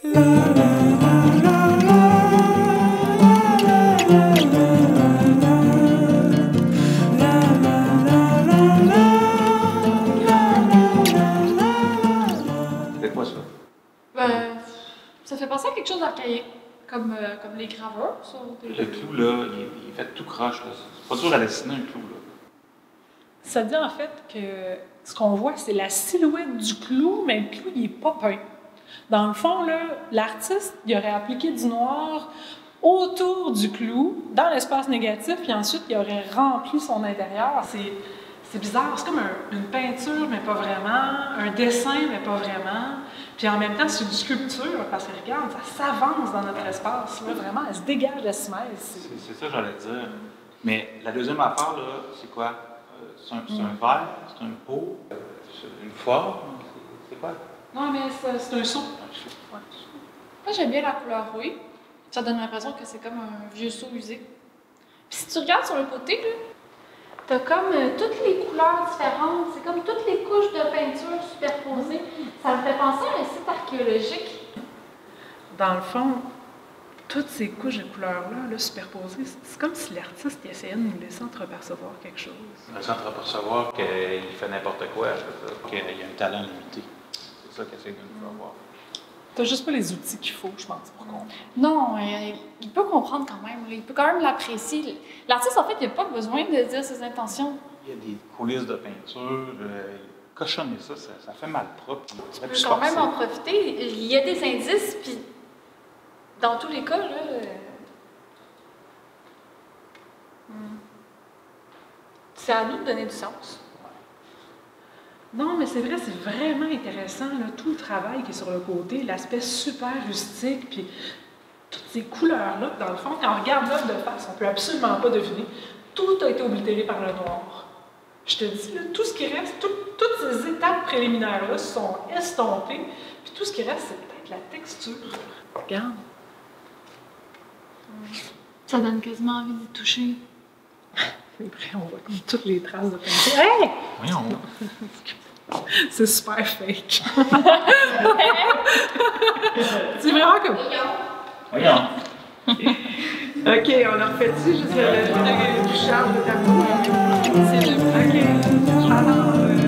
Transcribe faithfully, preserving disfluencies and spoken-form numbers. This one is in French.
C'est quoi ça? Ben, ça fait penser à quelque chose d'archaïque, comme, euh, comme les graveurs. Ça, des... Le clou, là, il, il fait tout croche. là. C'est pas dur à dessiner un clou. Là. Ça dit en fait que ce qu'on voit, c'est la silhouette du clou, mais le clou, il n'est pas peint. Dans le fond, là, l'artiste, il aurait appliqué du noir autour du clou, dans l'espace négatif, puis ensuite, il aurait rempli son intérieur. C'est, c'est bizarre, c'est comme un, une peinture, mais pas vraiment, un dessin, mais pas vraiment. Puis en même temps, c'est une sculpture, parce que regarde, ça s'avance dans notre espace, là, vraiment, elle se dégage de ce mètre. C'est, c'est ça que j'allais dire. Mais la deuxième affaire, là, c'est quoi? Euh, c'est, un, c'est un verre, c'est un pot, euh, c'est une forme, c'est, c'est quoi? Non, mais c'est, c'est un seau. Ouais. Moi, j'aime bien la couleur rouille. Ça donne l'impression que c'est comme un vieux seau usé. Puis si tu regardes sur le côté, là, t'as comme euh, toutes les couleurs différentes. C'est comme toutes les couches de peinture superposées. Ça me fait penser à un site archéologique. Dans le fond, toutes ces couches de couleurs-là, là, superposées, c'est, c'est comme si l'artiste il essayait de nous laisser entreapercevoir quelque chose. Laisser entreapercevoir qu'il fait n'importe quoi, qu'il y a un talent limité. C'est ça qu'il essaie de nous faire voir. T'as juste pas les outils qu'il faut, je pense, pour comprendre. Non, euh, il peut comprendre quand même. Là. Il peut quand même l'apprécier. L'artiste, en fait, il n'a pas besoin de dire ses intentions. Il y a des coulisses de peinture. Euh, cochonner ça, ça, ça fait mal propre. Tu peux quand même en profiter. Il y a des indices, puis dans tous les cas, là... Euh... Hmm. C'est à nous de donner du sens. Non, mais c'est vrai, c'est vraiment intéressant, là, tout le travail qui est sur le côté, l'aspect super rustique, puis toutes ces couleurs-là, dans le fond, quand on regarde l'œuvre de face, on ne peut absolument pas deviner. Tout a été oblitéré par le noir. Je te dis, là, tout ce qui reste, tout, toutes ces étapes préliminaires-là sont estompées, puis tout ce qui reste, c'est peut-être la texture. Regarde. Ça donne quasiment envie d'y toucher. C'est vrai, on voit comme toutes les traces de peinture. Hey! Voyons! C'est super fake. C'est vraiment comme... Voyons! OK, on a refait dessus jusqu'à le touchage de ta peau. C'est le... OK. Alors... Euh...